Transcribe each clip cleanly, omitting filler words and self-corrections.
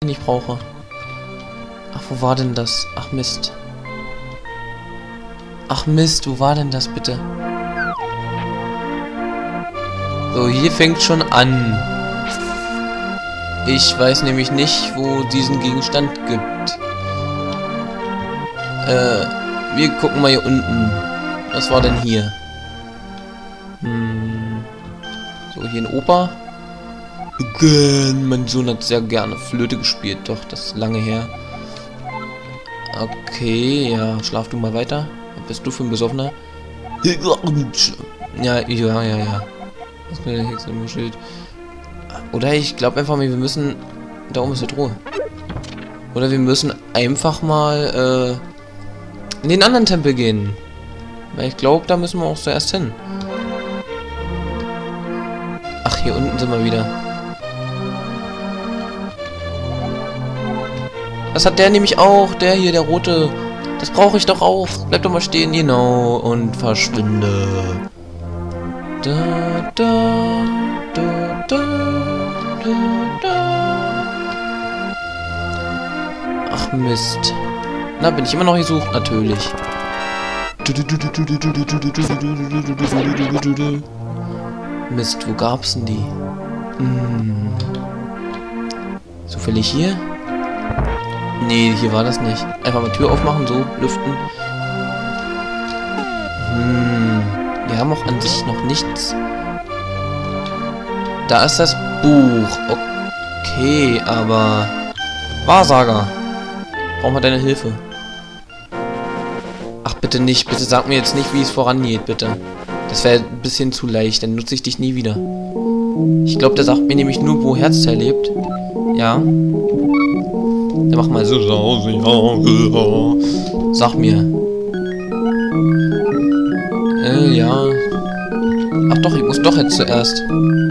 nicht brauche. Ach, wo war denn das? Ach, Mist. Ach, Mist, wo war denn das bitte? So, hier fängt schon an. Ich weiß nämlich nicht, wo diesen Gegenstand gibt. Wir gucken mal hier unten. Was war denn hier? So, hier ein Opa. Mein Sohn hat sehr gerne Flöte gespielt. Doch, das ist lange her. Okay, ja, schlaf du mal weiter. Was bist du für ein Besoffener? Ja. Das ist eine Hexe im Schild. Oder ich glaube einfach mal, wir müssen... Da oben ist eine Truhe. Oder wir müssen einfach mal in den anderen Tempel gehen. Weil ich glaube, da müssen wir auch zuerst hin. Ach, hier unten sind wir wieder. Das hat der nämlich auch. Der hier, der rote. Das brauche ich doch auch. Bleib doch mal stehen. Genau. Und verschwinde. Da, da, da, da, da, da. Ach, Mist. Na, bin ich immer noch gesucht? Natürlich. Mist, wo gab's denn die? Zufällig hier? Nee, hier war das nicht. Einfach mal Tür aufmachen, so, lüften. Wir haben auch an sich noch nichts. Da ist das Buch. Okay, aber... Wahrsager. Brauchen wir deine Hilfe. Ach, bitte nicht. Bitte sag mir jetzt nicht, wie es vorangeht, bitte. Das wäre ein bisschen zu leicht. Dann nutze ich dich nie wieder. Ich glaube, der sagt mir nämlich nur, wo Herzteil lebt. Ja. Dann mach mal so. Sag mir. Ja. Ach doch, ich muss doch jetzt zuerst.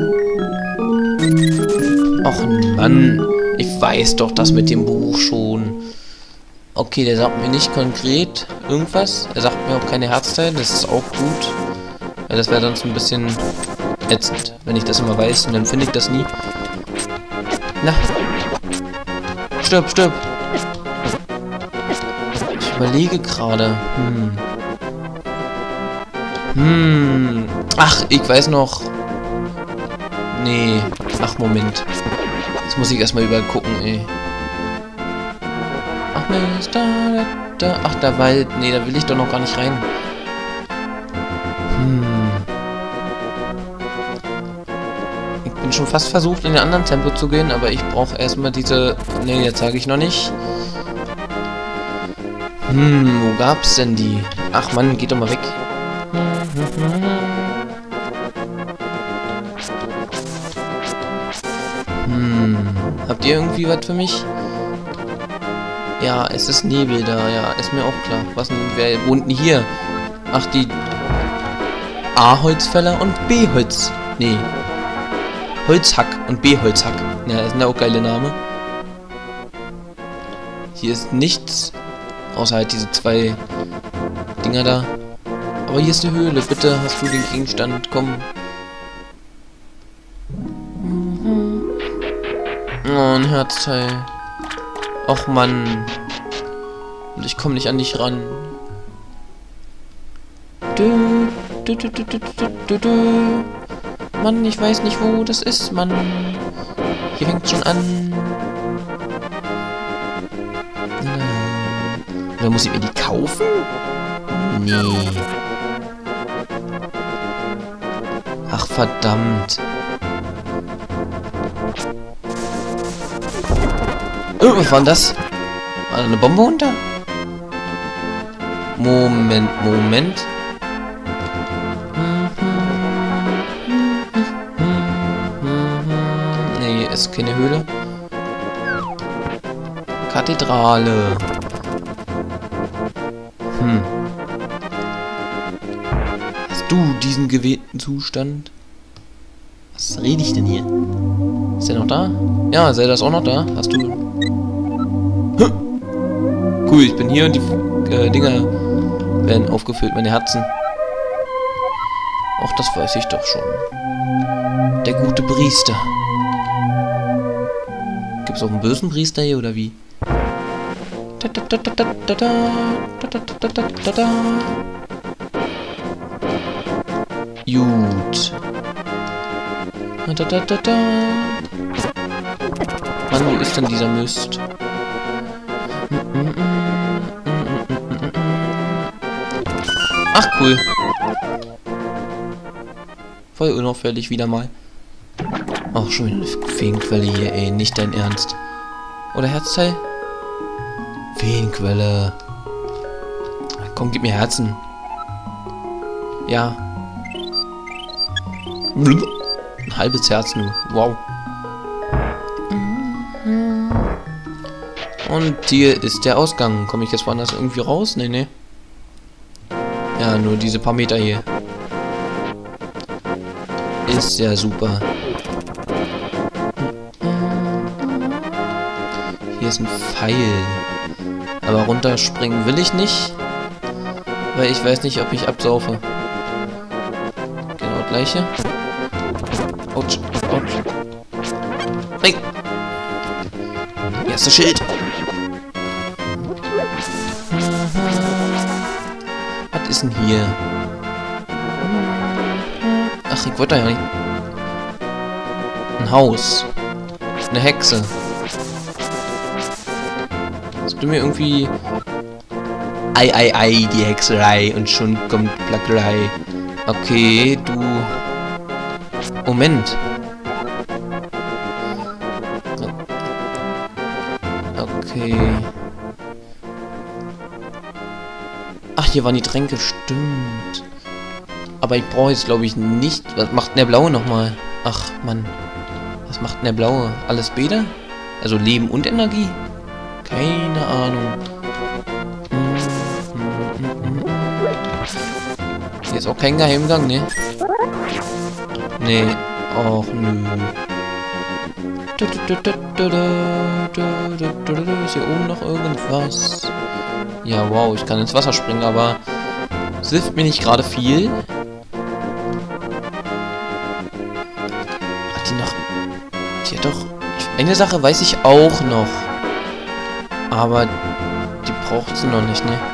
Ach Mann. Ich weiß doch das mit dem Buch schon. Okay, der sagt mir nicht konkret irgendwas. Er sagt mir auch keine Herzteile. Das ist auch gut. Weil das wäre sonst ein bisschen ätzend, wenn ich das immer weiß. Und dann finde ich das nie. Na. Stirb, stirb. Ich überlege gerade. Ach, ich weiß noch. Nee. Ach, Moment. Jetzt muss ich erstmal überall gucken, ey. Ach, Mist, da. Ach, der Wald. Nee, da will ich doch noch gar nicht rein. Ich bin schon fast versucht, in den anderen Tempel zu gehen, aber ich brauche erstmal diese... Nee, jetzt sage ich noch nicht. Wo gab's denn die? Ach Mann, geht doch mal weg. Habt ihr irgendwie was für mich? Ja, es ist Nebel da, ja, ist mir auch klar. Was denn, wer wohnt denn hier? Ach, die A-Holzfäller und B-Holz. Nee. Holzhack und B-Holzhack. Ja, ist auch geile Name. Hier ist nichts. Außer halt diese zwei Dinger da. Aber hier ist eine Höhle. Bitte hast du den Gegenstand. Komm. Oh, ein Herzteil. Och, Mann. Und ich komme nicht an dich ran. Mann, ich weiß nicht, wo das ist, Mann. Hier fängt schon an. Oder muss ich mir die kaufen? Nee. Ach, verdammt. Was war denn das? War da eine Bombe unter? Moment. Nee, ist keine Höhle. Kathedrale. Hast du diesen gewählten Zustand? Was rede ich denn hier? Ist der noch da? Ja, Zelda ist auch noch da. Hast du... Cool, ich bin hier und die Dinger werden aufgefüllt, meine Herzen. Ach, das weiß ich doch schon. Der gute Priester. Gibt's auch einen bösen Priester hier, oder wie? Gut. Mann, wo ist denn dieser Mist? Ach, cool. Voll unauffällig wieder mal. Ach, schon wieder eine Feenquelle hier, ey. Nicht dein Ernst. Oder Herzteil? Feenquelle. Komm, gib mir Herzen. Ja. Ein halbes Herz nur. Wow. Und hier ist der Ausgang. Komme ich jetzt woanders irgendwie raus? Nee, nee. Ja, nur diese paar Meter hier. Ist ja super. Hier ist ein Pfeil. Aber runterspringen will ich nicht. Weil ich weiß nicht, ob ich absaufe. Genau, gleiche. Autsch, autsch. Nein! Erste Schild. Was ist denn hier? Ach, ich wollte da ja nicht. Ein Haus. Eine Hexe. Hast du mir irgendwie... Ei, ei, ei, die Hexerei. Und schon kommt Plackerei. Okay, du... Moment. Okay. Ach, hier waren die Tränke, stimmt. Aber ich brauche jetzt, glaube ich, nicht... Was macht denn der Blaue nochmal? Ach, Mann. Was macht denn der Blaue? Alles Bäder? Also Leben und Energie? Keine Ahnung. Hier ist auch kein Geheimgang, ne? Nee. Och, nö. Ist hier oben noch irgendwas? Ja, wow, ich kann ins Wasser springen, aber es hilft mir nicht gerade viel. Hat die noch... Die hat doch... Eine Sache weiß ich auch noch. Aber die braucht sie noch nicht, ne?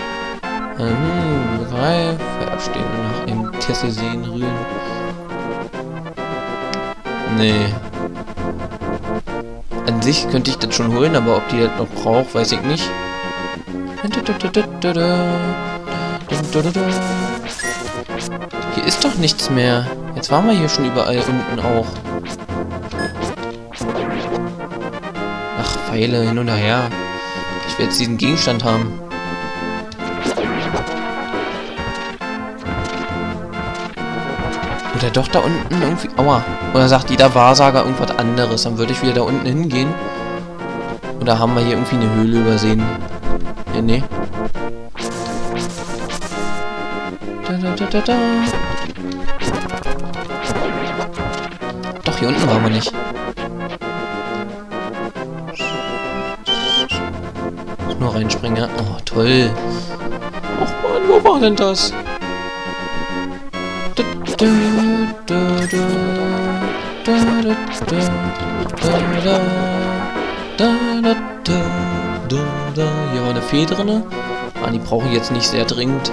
Verstehen nach dem Kessel sehen, rühren. Nee. An sich könnte ich das schon holen, aber ob die das noch braucht, weiß ich nicht. Hier ist doch nichts mehr. Jetzt waren wir hier schon überall unten auch. Ach, Pfeile hin und her. Ich will jetzt diesen Gegenstand haben. Oder doch da unten irgendwie... Aua. Oder sagt jeder Wahrsager irgendwas anderes. Dann würde ich wieder da unten hingehen. Oder haben wir hier irgendwie eine Höhle übersehen? Nee, nee. Doch, hier unten waren wir nicht. Nur reinspringen, ja. Oh, toll. Och Mann, wo war denn das? Hier war eine Fee drin. Ah, die brauche ich jetzt nicht sehr dringend.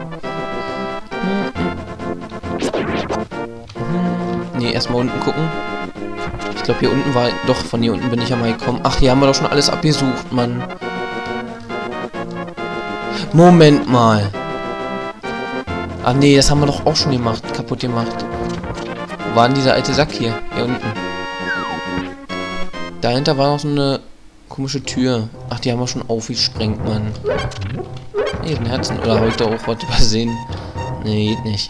Ne, erstmal unten gucken. Ich glaube, hier unten war... Doch, von hier unten bin ich ja mal gekommen. Ach, hier haben wir doch schon alles abgesucht, Mann. Moment mal. Ach nee, das haben wir doch auch schon gemacht. Kaputt gemacht. Wo war denn dieser alte Sack hier? Hier unten. Dahinter war noch so eine komische Tür. Ach, die haben wir schon aufgesprengt, Mann. Hier ist ein Herzen. Oder habe ich da auch was übersehen? Nee, geht nicht.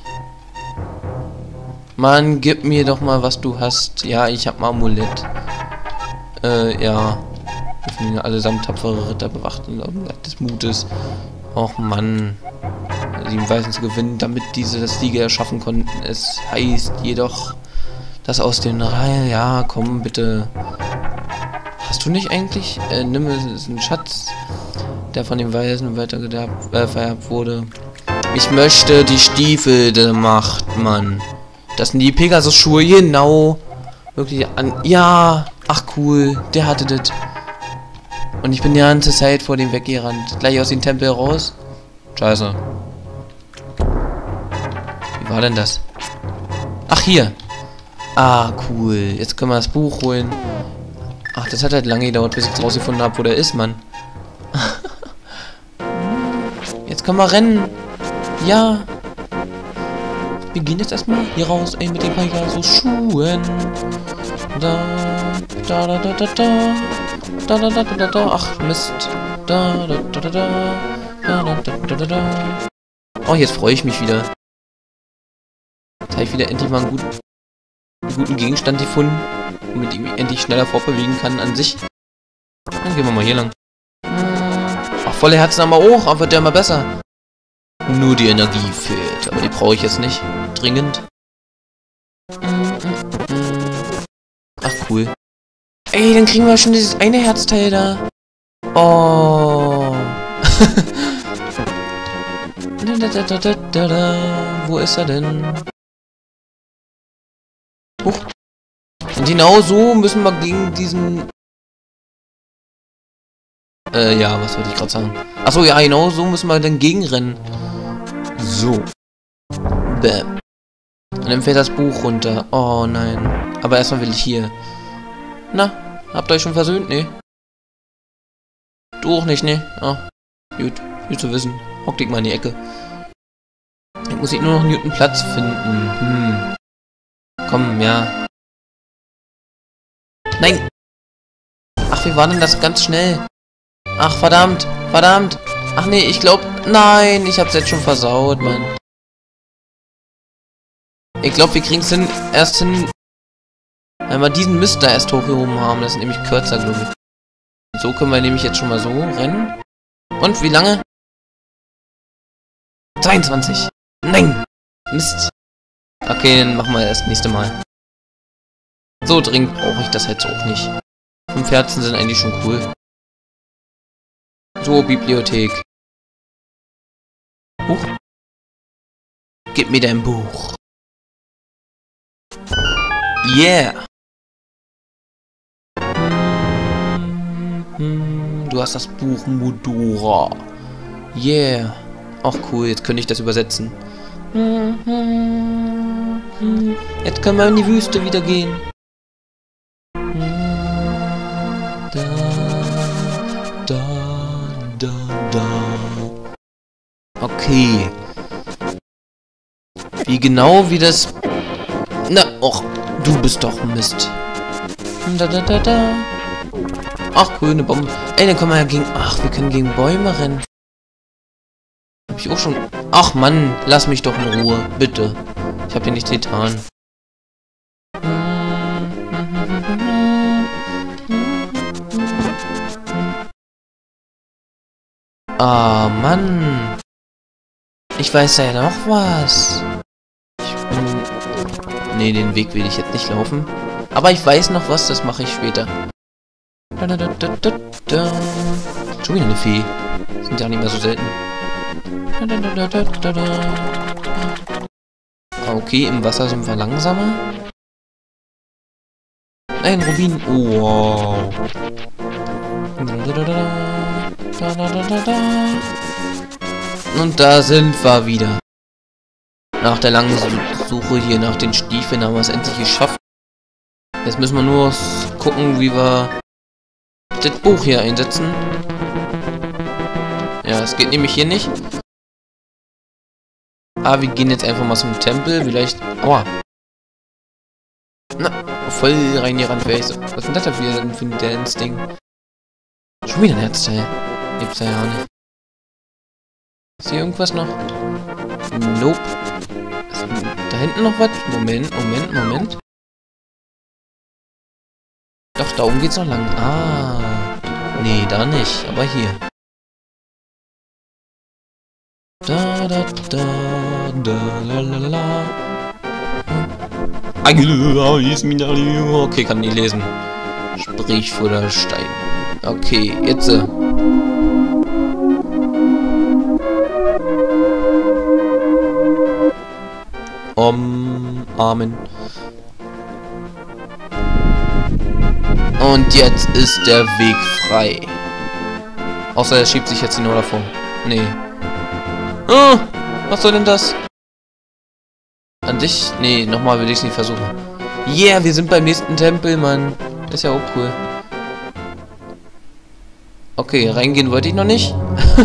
Mann, gib mir doch mal, was du hast. Ja, ich hab ein Amulett. Ja. Wir finden allesamt tapfere Ritter bewacht und des Mutes. Och, Mann. Sie im Weißen zu gewinnen, damit diese das Siege erschaffen konnten. Es heißt jedoch, dass aus den Reihen... Ja, komm, bitte. Hast du nicht eigentlich? Nimm es, einen Schatz, der von den Weisen weiter vererbt wurde. Ich möchte die Stiefel der Macht, Mann. Das sind die Pegasus-Schuhe, genau. Wirklich an... Ja. Ach, cool. Der hatte das. Und ich bin die ganze Zeit vor dem weggerannt. Gleich aus dem Tempel raus. Scheiße. Wie war denn das? Ach, hier. Ah, cool. Jetzt können wir das Buch holen. Ach, das hat halt lange gedauert, bis ich jetzt rausgefunden habe, wo der ist, Mann. Jetzt können wir rennen. Ja. Wir gehen jetzt erstmal hier raus, ey, mit den Pegasus-Schuhen. Da, da, da, da, da, da. Da, da, da, da, da. Ach, Mist. Da, da, da, da, da. Da, da, da, da, da. Oh, jetzt freue ich mich wieder. Jetzt habe ich wieder endlich mal einen guten Gegenstand gefunden, mit dem ich endlich schneller fortbewegen kann an sich. Dann gehen wir mal hier lang. Ach, volle Herzen haben wir auch, aber wird ja immer besser. Nur die Energie fehlt, aber die brauche ich jetzt nicht. Dringend. Ach, cool. Ey, dann kriegen wir schon dieses eine Herzteil da. Oh. Wo ist er denn? Huch. Und genau so müssen wir gegen diesen... ja, was wollte ich gerade sagen? Achso, ja, genau so müssen wir dann gegenrennen. So. Bäm. Und dann fällt das Buch runter. Oh nein. Aber erstmal will ich hier. Na, habt ihr euch schon versöhnt? Nee. Du auch nicht, ne? Ah, gut. Gut zu wissen. Hock dich mal in die Ecke. Jetzt muss ich nur noch Newton Platz finden. Komm, ja. Nein! Ach, wie war denn das ganz schnell? Ach, verdammt! Verdammt! Ach nee, ich glaube... Nein, ich hab's jetzt schon versaut, Mann. Ich glaube, wir kriegen's erst hin... Wenn wir diesen Mist da erst hochgehoben haben. Das ist nämlich kürzer, glaube ich. So können wir nämlich jetzt schon mal so rennen. Und, wie lange? 22! Nein! Mist! Okay, dann machen wir erst nächste Mal. So dringend brauche ich das jetzt auch nicht. 5 Herzen sind eigentlich schon cool. So, Bibliothek. Huch. Gib mir dein Buch. Yeah! Du hast das Buch Modora. Yeah. Ach cool, jetzt könnte ich das übersetzen. Jetzt können wir in die Wüste wieder gehen. Okay. Wie genau wie das... Na, och, du bist doch Mist. Ach cool, eine Bombe. Ey, dann können wir ja gegen... Ach, wir können gegen Bäume rennen. Hab ich auch schon... Ach Mann, lass mich doch in Ruhe, bitte. Ich hab dir nichts getan. Ah, Mann. Ich weiß ja noch was. Nee, den Weg will ich jetzt nicht laufen. Aber ich weiß noch was, das mache ich später. Schon wieder eine Fee. Sind ja nicht mehr so selten. Okay, im Wasser sind wir langsamer. Ein Rubin. Oh, wow. Und da sind wir wieder. Nach der langen Suche hier nach den Stiefeln haben wir es endlich geschafft. Jetzt müssen wir nur gucken, wie wir das Buch hier einsetzen. Ja, es geht nämlich hier nicht. Aber wir gehen jetzt einfach mal zum Tempel. Vielleicht... Aua. Na, voll reingerannt wäre ich so. Was ist denn das da für ein Dance-Ding? Schon wieder ein Herzteil. Gibt's da ja nicht. Ist hier irgendwas noch? Nope. Ist da hinten noch was? Moment. Doch, da oben geht's noch lang. Ah. Nee, da nicht. Aber hier. Da, da, da, da, la, la, la. Okay, kann nie lesen. Sprich vor der Stein. Okay, jetzt. Amen. Und jetzt ist der Weg frei. Außer er schiebt sich jetzt die Noah davon. Nee. Oh, was soll denn das? An dich? Nee, nochmal will ich es nicht versuchen. Yeah, wir sind beim nächsten Tempel, Mann. Das ist ja auch cool. Okay, reingehen wollte ich noch nicht.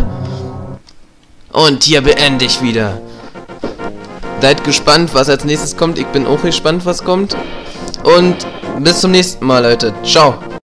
Und hier beende ich wieder. Seid gespannt, was als nächstes kommt. Ich bin auch gespannt, was kommt. Und bis zum nächsten Mal, Leute. Ciao.